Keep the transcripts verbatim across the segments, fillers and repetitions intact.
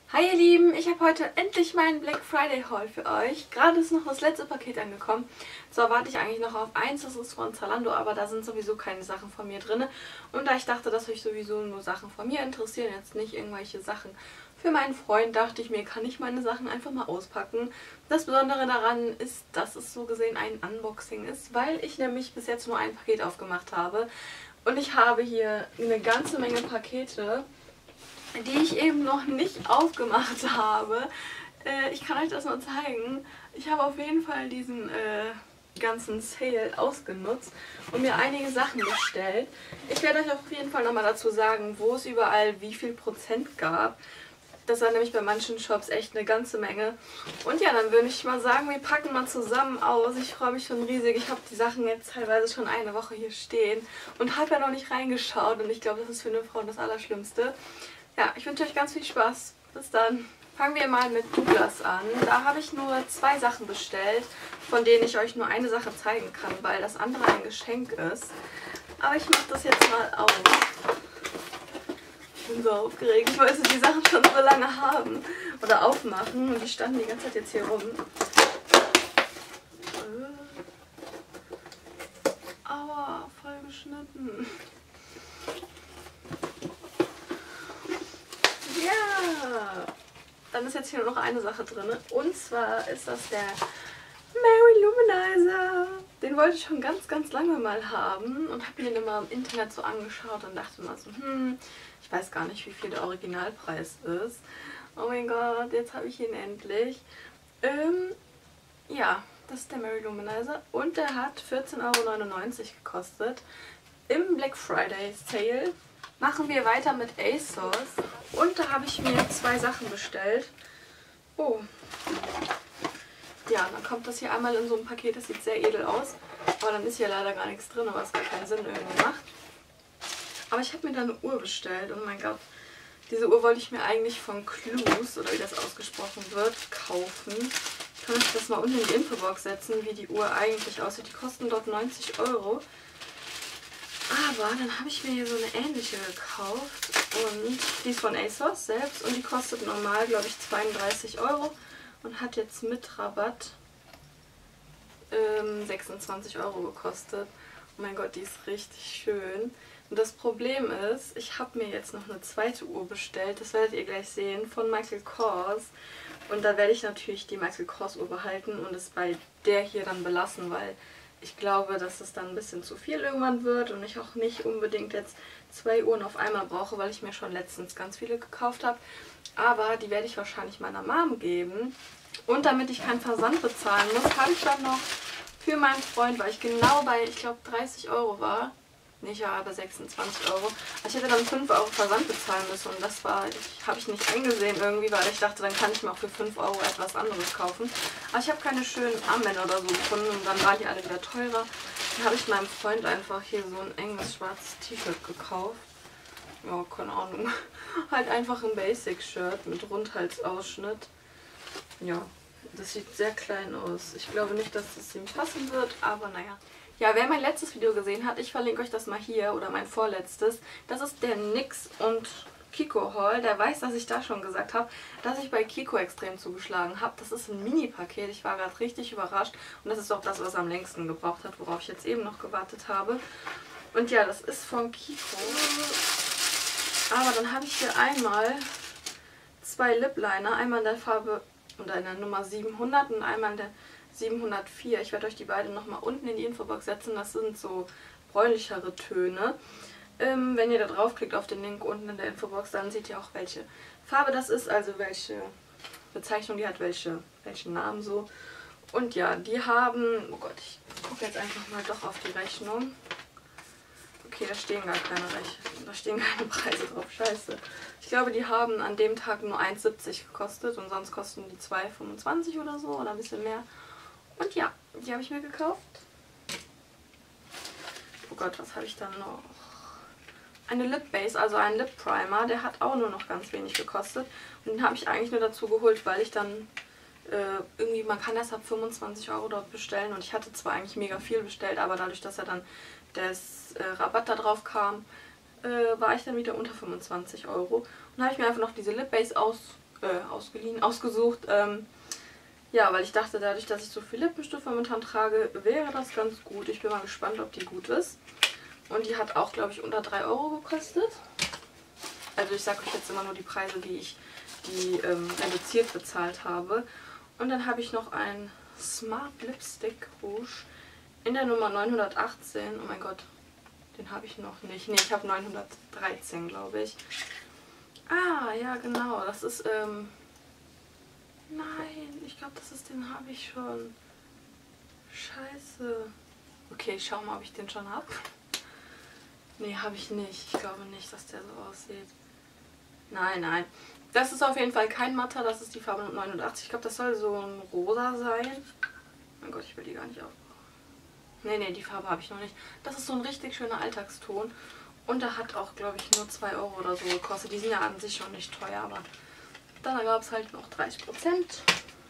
Hi ihr Lieben, ich habe heute endlich meinen Black Friday Haul für euch. Gerade ist noch das letzte Paket angekommen. Zwar warte ich eigentlich noch auf eins, das ist von Zalando, aber da sind sowieso keine Sachen von mir drin. Und da ich dachte, dass euch sowieso nur Sachen von mir interessieren, jetzt nicht irgendwelche Sachen für meinen Freund, dachte ich mir, kann ich meine Sachen einfach mal auspacken. Das Besondere daran ist, dass es so gesehen ein Unboxing ist, weil ich nämlich bis jetzt nur ein Paket aufgemacht habe. Und ich habe hier eine ganze Menge Pakete, die ich eben noch nicht aufgemacht habe. Äh, ich kann euch das mal zeigen. Ich habe auf jeden Fall diesen äh, ganzen Sale ausgenutzt und mir einige Sachen bestellt. Ich werde euch auf jeden Fall nochmal dazu sagen, wo es überall wie viel Prozent gab. Das war nämlich bei manchen Shops echt eine ganze Menge. Und ja, dann würde ich mal sagen, wir packen mal zusammen aus. Ich freue mich schon riesig. Ich habe die Sachen jetzt teilweise schon eine Woche hier stehen und habe ja noch nicht reingeschaut. Und ich glaube, das ist für eine Frau das Allerschlimmste. Ja, ich wünsche euch ganz viel Spaß. Bis dann. Fangen wir mal mit Douglas an. Da habe ich nur zwei Sachen bestellt, von denen ich euch nur eine Sache zeigen kann, weil das andere ein Geschenk ist. Aber ich mache das jetzt mal auf. Ich bin so aufgeregt. Ich wollte die Sachen schon so lange haben oder aufmachen und die standen die ganze Zeit jetzt hier rum. Aua, voll geschnitten. Ja, dann ist jetzt hier nur noch eine Sache drin. Und zwar ist das der Mary Luminizer. Den wollte ich schon ganz, ganz lange mal haben und habe mir den immer im Internet so angeschaut und dachte mal so, hm, ich weiß gar nicht, wie viel der Originalpreis ist. Oh mein Gott, jetzt habe ich ihn endlich. Ähm, ja, das ist der Mary Luminizer und der hat vierzehn Euro neunundneunzig gekostet im Black Friday Sale. Machen wir weiter mit ASOS und da habe ich mir zwei Sachen bestellt. Oh, ja, dann kommt das hier einmal in so einem Paket, das sieht sehr edel aus, aber dann ist hier leider gar nichts drin, was gar keinen Sinn irgendwie macht. Aber ich habe mir da eine Uhr bestellt, oh mein Gott, diese Uhr wollte ich mir eigentlich von Clues, oder wie das ausgesprochen wird, kaufen. Ich kann euch das mal unten in die Infobox setzen, wie die Uhr eigentlich aussieht. Die kosten dort neunzig Euro. Aber dann habe ich mir hier so eine ähnliche gekauft und die ist von ASOS selbst und die kostet normal, glaube ich, zweiunddreißig Euro und hat jetzt mit Rabatt ähm, sechsundzwanzig Euro gekostet. Oh mein Gott, die ist richtig schön. Und das Problem ist, ich habe mir jetzt noch eine zweite Uhr bestellt, das werdet ihr gleich sehen, von Michael Kors. Und da werde ich natürlich die Michael Kors Uhr behalten und es bei der hier dann belassen, weil ich glaube, dass es dann ein bisschen zu viel irgendwann wird und ich auch nicht unbedingt jetzt zwei Uhren auf einmal brauche, weil ich mir schon letztens ganz viele gekauft habe. Aber die werde ich wahrscheinlich meiner Mom geben. Und damit ich keinen Versand bezahlen muss, habe ich dann noch für meinen Freund, weil ich genau bei, ich glaube, dreißig Euro war, nicht, ja, aber sechsundzwanzig Euro. Ich hätte dann fünf Euro Versand bezahlen müssen und das war, ich, habe ich nicht eingesehen irgendwie, weil ich dachte, dann kann ich mir auch für fünf Euro etwas anderes kaufen. Aber ich habe keine schönen Armbänder oder so gefunden und dann waren die alle wieder teurer. Dann habe ich meinem Freund einfach hier so ein enges schwarzes T-Shirt gekauft. Ja, keine Ahnung. Halt einfach ein Basic-Shirt mit Rundhalsausschnitt. Ja, das sieht sehr klein aus. Ich glaube nicht, dass das ihm passen wird, aber naja. Ja, wer mein letztes Video gesehen hat, ich verlinke euch das mal hier, oder mein vorletztes. Das ist der NYX und Kiko Haul. Der weiß, dass ich da schon gesagt habe, dass ich bei Kiko extrem zugeschlagen habe. Das ist ein Mini-Paket. Ich war gerade richtig überrascht. Und das ist auch das, was am längsten gebraucht hat, worauf ich jetzt eben noch gewartet habe. Und ja, das ist von Kiko. Aber dann habe ich hier einmal zwei Lip Liner. Einmal in der Farbe und in der Nummer siebenhundert und einmal in der siebenhundertvier. Ich werde euch die beiden nochmal unten in die Infobox setzen. Das sind so bräunlichere Töne. Ähm, wenn ihr da draufklickt auf den Link unten in der Infobox, dann seht ihr auch, welche Farbe das ist, also welche Bezeichnung die hat, welche, welchen Namen so. Und ja, die haben, oh Gott, ich gucke jetzt einfach mal doch auf die Rechnung. Okay, da stehen gar keine Rechnungen, da stehen keine Preise drauf, scheiße. Ich glaube, die haben an dem Tag nur eins siebzig gekostet und sonst kosten die zwei fünfundzwanzig oder so oder ein bisschen mehr. Und ja, die habe ich mir gekauft. Oh Gott, was habe ich dann noch? Eine Lip Base, also ein Lip Primer. Der hat auch nur noch ganz wenig gekostet. Und den habe ich eigentlich nur dazu geholt, weil ich dann äh, irgendwie, man kann das ab fünfundzwanzig Euro dort bestellen. Und ich hatte zwar eigentlich mega viel bestellt, aber dadurch, dass ja dann das äh, Rabatt da drauf kam, äh, war ich dann wieder unter fünfundzwanzig Euro. Und dann habe ich mir einfach noch diese Lip Base aus äh, ausgeliehen, ausgesucht. Ähm, ja, weil ich dachte, dadurch, dass ich so viel Lippenstift momentan trage, wäre das ganz gut. Ich bin mal gespannt, ob die gut ist. Und die hat auch, glaube ich, unter drei Euro gekostet. Also ich sage euch jetzt immer nur die Preise, die ich die ähm, reduziert bezahlt habe. Und dann habe ich noch ein Smart Lipstick Rouge in der Nummer neunhundertachtzehn. Oh mein Gott, den habe ich noch nicht. Ne, ich habe neunhundertdreizehn, glaube ich. Ah, ja genau, das ist, ähm... Nein, ich glaube, das ist, den habe ich schon. Scheiße. Okay, ich schau mal, ob ich den schon habe. Nee, habe ich nicht. Ich glaube nicht, dass der so aussieht. Nein, nein. Das ist auf jeden Fall kein Matter, das ist die Farbe neunundachtzig. Ich glaube, das soll so ein rosa sein. Mein Gott, ich will die gar nicht aufbauen. Nee, nee, die Farbe habe ich noch nicht. Das ist so ein richtig schöner Alltagston. Und der hat auch, glaube ich, nur zwei Euro oder so gekostet. Die sind ja an sich schon nicht teuer, aber dann gab es halt noch dreißig Prozent.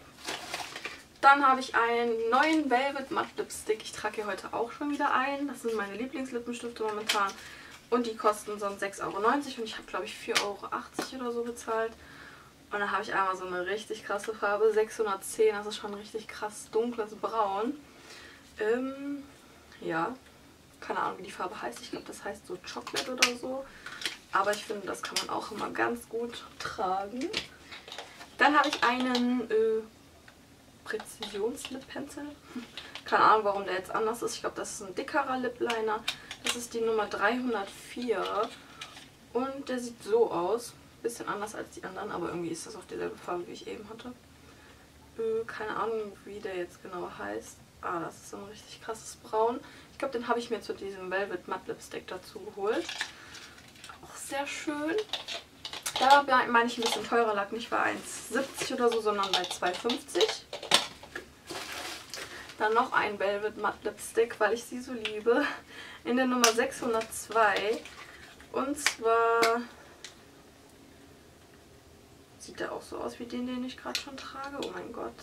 Dann habe ich einen neuen Velvet Matte Lipstick. Ich trage hier heute auch schon wieder ein. Das sind meine Lieblingslippensstifte momentan. Und die kosten sonst sechs Euro neunzig und ich habe, glaube ich, vier Euro achtzig oder so bezahlt. Und dann habe ich einmal so eine richtig krasse Farbe, sechshundertzehn, das ist schon richtig krass dunkles Braun. Ähm, ja, keine Ahnung, wie die Farbe heißt. Ich glaube, das heißt so Chocolate oder so. Aber ich finde, das kann man auch immer ganz gut tragen. Dann habe ich einen äh, Präzisions-Lip Pencil. Keine Ahnung, warum der jetzt anders ist. Ich glaube, das ist ein dickerer Lip Liner. Das ist die Nummer dreihundertvier. Und der sieht so aus. Bisschen anders als die anderen, aber irgendwie ist das auch dieselbe Farbe, wie ich eben hatte. Äh, keine Ahnung, wie der jetzt genau heißt. Ah, das ist so ein richtig krasses Braun. Ich glaube, den habe ich mir zu diesem Velvet Matte Lipstick dazu geholt. Auch sehr schön. Da meine ich ein bisschen teurer, lag nicht bei eins siebzig oder so, sondern bei zwei fünfzig. Dann noch ein Velvet Matte Lipstick, weil ich sie so liebe. In der Nummer sechshundertzwei. Und zwar sieht der auch so aus wie den, den ich gerade schon trage. Oh mein Gott.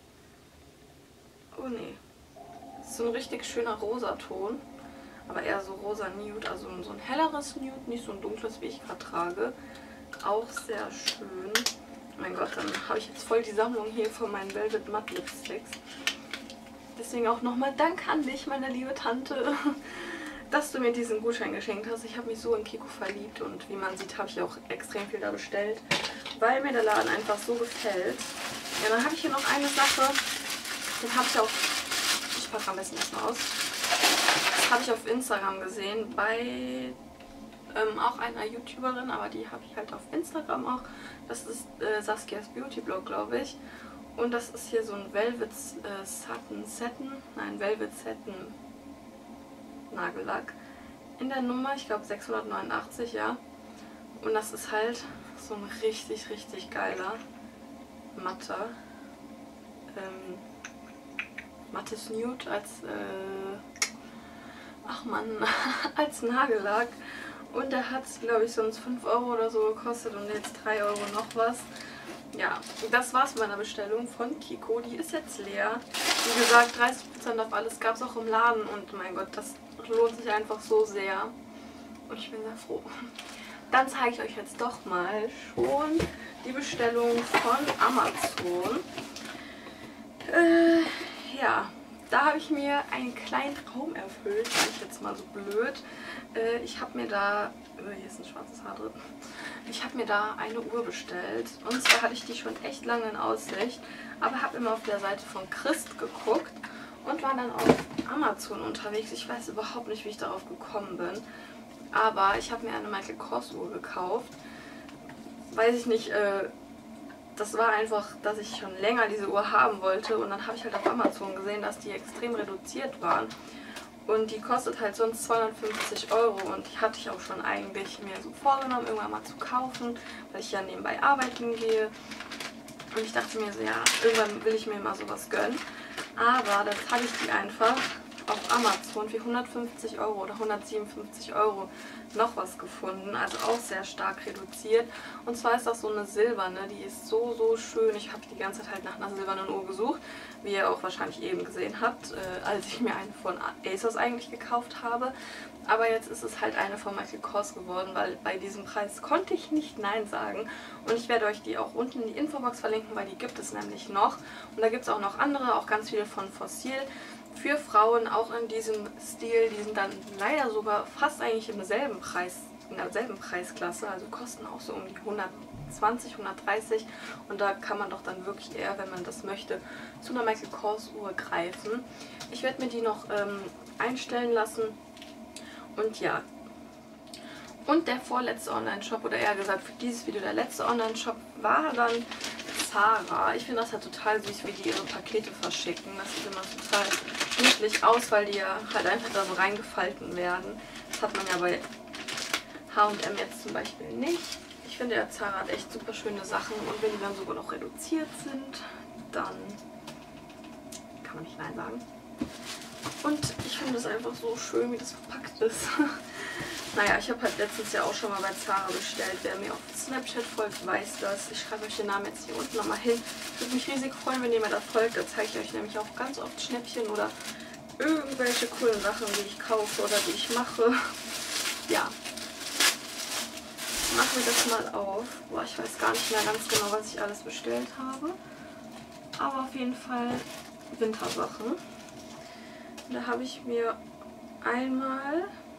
Oh nee. Das ist so ein richtig schöner Rosaton. Aber eher so rosa Nude. Also so ein helleres Nude, nicht so ein dunkles, wie ich gerade trage. Auch sehr schön. Oh mein Gott, dann habe ich jetzt voll die Sammlung hier von meinen Velvet Matte Lipsticks. Deswegen auch nochmal Dank an dich, meine liebe Tante, dass du mir diesen Gutschein geschenkt hast. Ich habe mich so in Kiko verliebt und wie man sieht, habe ich auch extrem viel da bestellt, weil mir der Laden einfach so gefällt. Ja, dann habe ich hier noch eine Sache, den habe ich auch, ich packe am besten erstmal aus, das habe ich auf Instagram gesehen bei ähm, auch einer YouTuberin, aber die habe ich halt auf Instagram auch. Das ist äh, Saskias Beauty Blog, glaube ich. Und das ist hier so ein Velvet äh, Satin Satin, nein, Velvet Satin Nagellack. In der Nummer, ich glaube sechshundertneunundachtzig, ja. Und das ist halt so ein richtig, richtig geiler matter. Ähm, mattes Nude als, äh, ach man, als Nagellack. Und der hat, glaube ich, sonst fünf Euro oder so gekostet und jetzt drei Euro noch was. Ja, das war's mit meiner Bestellung von Kiko. Die ist jetzt leer. Wie gesagt, dreißig Prozent auf alles gab es auch im Laden. Und mein Gott, das lohnt sich einfach so sehr. Und ich bin sehr froh. Dann zeige ich euch jetzt doch mal schon die Bestellung von Amazon. Äh, ja, da habe ich mir einen kleinen Traum erfüllt. Sag ich jetzt mal so blöd. Äh, ich habe mir da... Hier ist ein schwarzes Haar drin. Ich habe mir da eine Uhr bestellt. Und zwar hatte ich die schon echt lange in Aussicht. Aber habe immer auf der Seite von Christ geguckt. Und war dann auf Amazon unterwegs. Ich weiß überhaupt nicht, wie ich darauf gekommen bin. Aber ich habe mir eine Michael Kors Uhr gekauft. Weiß ich nicht, äh, das war einfach, dass ich schon länger diese Uhr haben wollte. Und dann habe ich halt auf Amazon gesehen, dass die extrem reduziert waren. Und die kostet halt sonst zweihundertfünfzig Euro. Und die hatte ich auch schon eigentlich mir so vorgenommen, irgendwann mal zu kaufen. Weil ich ja nebenbei arbeiten gehe. Und ich dachte mir so, ja, irgendwann will ich mir mal sowas gönnen. Aber dann habe ich die einfach auf Amazon für hundertfünfzig Euro oder hundertsiebenundfünfzig Euro noch was gefunden. Also auch sehr stark reduziert. Und zwar ist das so eine silberne. Die ist so, so schön. Ich habe die ganze Zeit halt nach einer silbernen Uhr gesucht. Wie ihr auch wahrscheinlich eben gesehen habt, äh, als ich mir eine von ASOS eigentlich gekauft habe. Aber jetzt ist es halt eine von Michael Kors geworden, weil bei diesem Preis konnte ich nicht Nein sagen. Und ich werde euch die auch unten in die Infobox verlinken, weil die gibt es nämlich noch. Und da gibt es auch noch andere, auch ganz viele von Fossil. Für Frauen auch in diesem Stil, die sind dann leider sogar fast eigentlich im selben Preis, in derselben Preisklasse. Also kosten auch so um die hundertzwanzig, hundertdreißig. Und da kann man doch dann wirklich eher, wenn man das möchte, zu einer Michael Kors Uhr greifen. Ich werde mir die noch ähm, einstellen lassen. Und ja, und der vorletzte Online-Shop, oder eher gesagt für dieses Video der letzte Online-Shop, war dann Zara. Ich finde das halt total süß, wie die ihre Pakete verschicken. Das sieht immer total niedlich aus, weil die ja halt einfach da so reingefalten werden. Das hat man ja bei H und M jetzt zum Beispiel nicht. Ich finde, ja, Zara hat echt super schöne Sachen und wenn die dann sogar noch reduziert sind, dann kann man nicht Nein sagen. Und ich finde es einfach so schön, wie das verpackt ist. Naja, ich habe halt letztens ja auch schon mal bei Zara bestellt. Wer mir auf Snapchat folgt, weiß das. Ich schreibe euch den Namen jetzt hier unten nochmal hin. Ich würde mich riesig freuen, wenn ihr mir da folgt. Da zeige ich euch nämlich auch ganz oft Schnäppchen oder irgendwelche coolen Sachen, die ich kaufe oder die ich mache. Ja. Machen wir das mal auf. Boah, ich weiß gar nicht mehr ganz genau, was ich alles bestellt habe. Aber auf jeden Fall Wintersachen. Da habe ich mir einmal,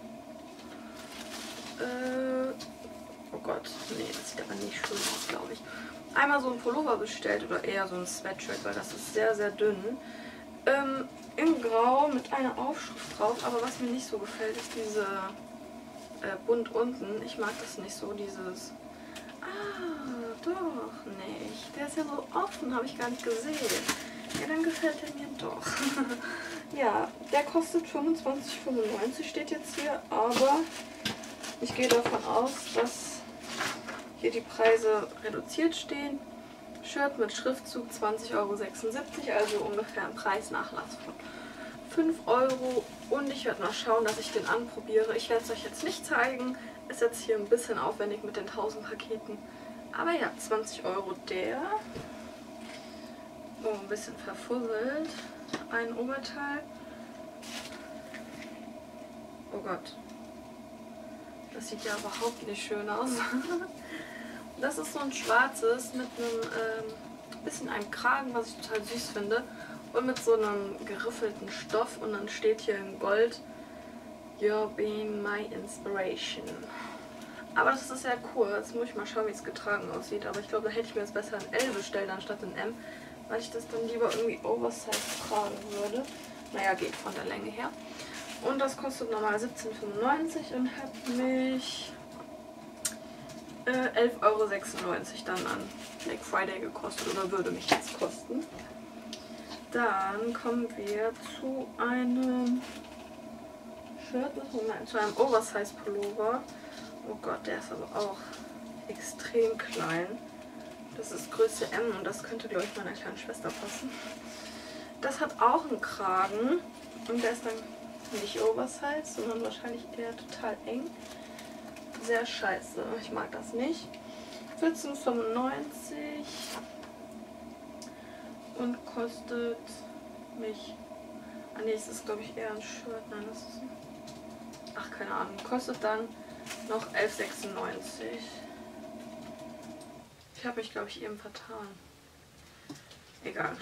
äh, oh Gott, nee, das sieht aber nicht schön aus, glaube ich. Einmal so ein Pullover bestellt oder eher so ein Sweatshirt, weil das ist sehr, sehr dünn. Ähm, in Grau mit einer Aufschrift drauf, aber was mir nicht so gefällt, ist diese äh, bunt unten. Ich mag das nicht so, dieses, ah, doch, nicht. Der ist ja so offen, habe ich gar nicht gesehen. Ja, dann gefällt er mir doch. Ja, der kostet fünfundzwanzig fünfundneunzig, steht jetzt hier, aber ich gehe davon aus, dass hier die Preise reduziert stehen. Shirt mit Schriftzug zwanzig Euro sechsundsiebzig, also ungefähr ein Preisnachlass von fünf Euro. Und ich werde mal schauen, dass ich den anprobiere. Ich werde es euch jetzt nicht zeigen. Ist jetzt hier ein bisschen aufwendig mit den tausend Paketen. Aber ja, zwanzig Euro der. Oh, ein bisschen verfusselt. Ein Oberteil. Oh Gott. Das sieht ja überhaupt nicht schön aus. Das ist so ein schwarzes mit einem ähm, bisschen einem Kragen, was ich total süß finde. Und mit so einem geriffelten Stoff. Und dann steht hier in Gold: You're being my inspiration. Aber das ist sehr cool. Jetzt muss ich mal schauen, wie es getragen aussieht. Aber ich glaube, da hätte ich mir jetzt besser ein L bestellt anstatt ein M. Weil ich das dann lieber irgendwie oversized tragen würde. Naja, geht von der Länge her. Und das kostet normal siebzehn fünfundneunzig und hat mich äh, elf Euro sechsundneunzig dann an Black Friday gekostet oder würde mich jetzt kosten. Dann kommen wir zu einem Shirt, nein, zu einem Oversize Pullover. Oh Gott, der ist aber auch extrem klein. Das ist Größe M und das könnte, glaube ich, meiner kleinen Schwester passen. Das hat auch einen Kragen und der ist dann nicht oversize, sondern wahrscheinlich eher total eng. Sehr scheiße, ich mag das nicht. vierzehn fünfundneunzig und kostet mich... Ah ne, es ist, glaube ich, eher ein Shirt. Nein, das ist ein... Ach, keine Ahnung. Kostet dann noch elf sechsundneunzig. Ich habe mich, glaube ich, eben vertan. Egal.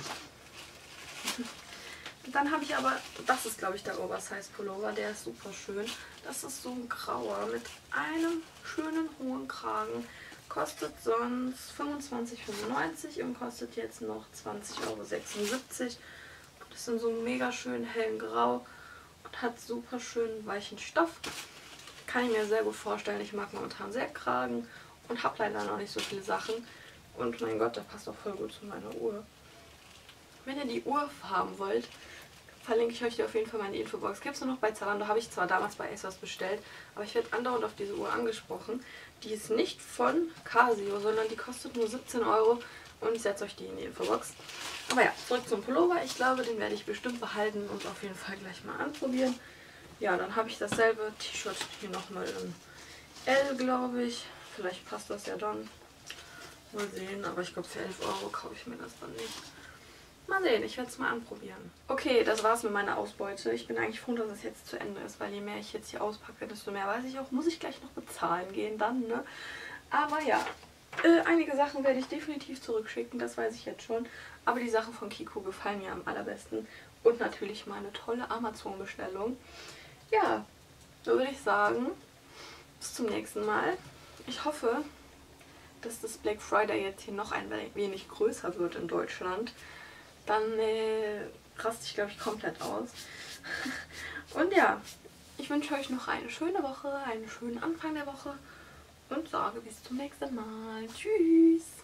Dann habe ich aber, das ist, glaube ich, der Oversize Pullover. Der ist super schön. Das ist so ein grauer mit einem schönen hohen Kragen. Kostet sonst fünfundzwanzig fünfundneunzig und kostet jetzt noch zwanzig Euro sechsundsiebzig. Das ist in so einem mega schönen hellen Grau und hat super schönen weichen Stoff. Kann ich mir sehr gut vorstellen. Ich mag momentan sehr Kragen und habe leider noch nicht so viele Sachen. Und mein Gott, der passt auch voll gut zu meiner Uhr. Wenn ihr die Uhr haben wollt, verlinke ich euch die auf jeden Fall mal in die Infobox. Gibt es nur noch bei Zalando, habe ich zwar damals bei ASOS bestellt, aber ich werde andauernd auf diese Uhr angesprochen. Die ist nicht von Casio, sondern die kostet nur siebzehn Euro. Und ich setze euch die in die Infobox. Aber ja, zurück zum Pullover. Ich glaube, den werde ich bestimmt behalten und auf jeden Fall gleich mal anprobieren. Ja, dann habe ich dasselbe T-Shirt hier nochmal in L, glaube ich. Vielleicht passt das ja dann. Mal sehen, aber ich glaube für elf Euro kaufe ich mir das dann nicht. Mal sehen, ich werde es mal anprobieren. Okay, das war's mit meiner Ausbeute. Ich bin eigentlich froh, dass es jetzt zu Ende ist, weil je mehr ich jetzt hier auspacke, desto mehr weiß ich auch, muss ich gleich noch bezahlen gehen dann, ne? Aber ja, äh, einige Sachen werde ich definitiv zurückschicken, das weiß ich jetzt schon. Aber die Sachen von Kiko gefallen mir am allerbesten. Und natürlich meine tolle Amazon-Bestellung. Ja, so würde ich sagen, bis zum nächsten Mal. Ich hoffe, dass das Black Friday jetzt hier noch ein wenig größer wird in Deutschland. Dann äh, raste ich, glaube ich, komplett aus. Und ja, ich wünsche euch noch eine schöne Woche, einen schönen Anfang der Woche und sage bis zum nächsten Mal. Tschüss!